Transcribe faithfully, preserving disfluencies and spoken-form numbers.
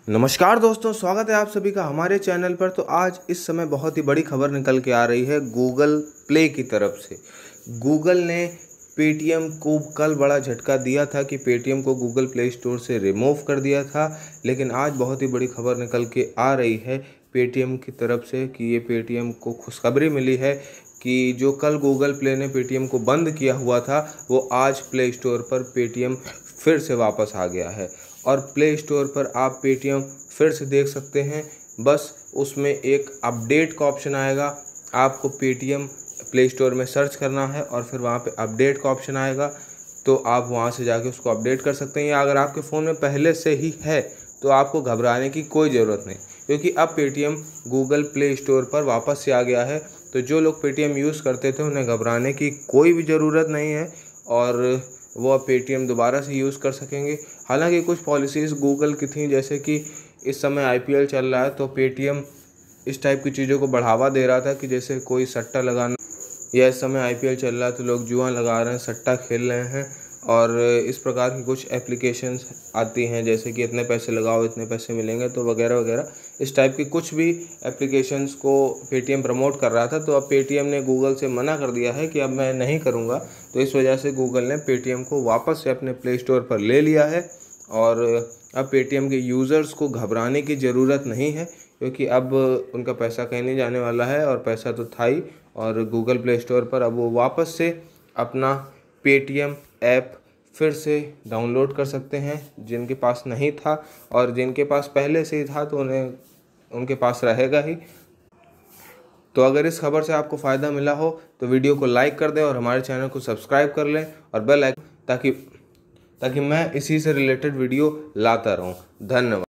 नमस्कार दोस्तों, स्वागत है आप सभी का हमारे चैनल पर। तो आज इस समय बहुत ही बड़ी खबर निकल के आ रही है गूगल प्ले की तरफ से। गूगल ने पेटीएम को कल बड़ा झटका दिया था कि पेटीएम को गूगल प्ले स्टोर से रिमूव कर दिया था, लेकिन आज बहुत ही बड़ी खबर निकल के आ रही है पेटीएम की तरफ से कि ये पेटीएम को खुशखबरी मिली है कि जो कल गूगल प्ले ने पेटीएम को बंद किया हुआ था वो आज प्ले स्टोर पर पेटीएम फिर से वापस आ गया है और प्ले स्टोर पर आप पेटीएम फिर से देख सकते हैं। बस उसमें एक अपडेट का ऑप्शन आएगा, आपको पेटीएम प्ले स्टोर में सर्च करना है और फिर वहाँ पे अपडेट का ऑप्शन आएगा, तो आप वहाँ से जाके उसको अपडेट कर सकते हैं। या अगर आपके फ़ोन में पहले से ही है तो आपको घबराने की कोई ज़रूरत नहीं, क्योंकि अब पेटीएम गूगल प्ले स्टोर पर वापस से आ गया है। तो जो लोग पेटीएम यूज़ करते थे उन्हें घबराने की कोई भी ज़रूरत नहीं है और वो अब पेटीएम दोबारा से यूज़ कर सकेंगे। हालांकि कुछ पॉलिसीज़ गूगल की थी, जैसे कि इस समय आईपीएल चल रहा है तो पेटीएम इस टाइप की चीज़ों को बढ़ावा दे रहा था कि जैसे कोई सट्टा लगाना, या इस समय आईपीएल चल रहा है तो लोग जुआ लगा रहे हैं, सट्टा खेल रहे हैं, और इस प्रकार की कुछ एप्लीकेशंस आती हैं जैसे कि इतने पैसे लगाओ इतने पैसे मिलेंगे, तो वगैरह वगैरह इस टाइप की कुछ भी एप्लीकेशंस को पेटीएम प्रमोट कर रहा था। तो अब पेटीएम ने गूगल से मना कर दिया है कि अब मैं नहीं करूँगा। तो इस वजह से गूगल ने पेटीएम को वापस से अपने प्ले स्टोर पर ले लिया है और अब पेटीएम के यूज़र्स को घबराने की ज़रूरत नहीं है, क्योंकि अब उनका पैसा कहीं नहीं जाने वाला है और पैसा तो था ही। और गूगल प्ले स्टोर पर अब वो वापस से अपना पेटीएम ऐप फिर से डाउनलोड कर सकते हैं, जिनके पास नहीं था, और जिनके पास पहले से ही था तो उन्हें उनके पास रहेगा ही। तो अगर इस खबर से आपको फ़ायदा मिला हो तो वीडियो को लाइक कर दें और हमारे चैनल को सब्सक्राइब कर लें और बेल आइकन, ताकि ताकि मैं इसी से रिलेटेड वीडियो लाता रहूं। धन्यवाद।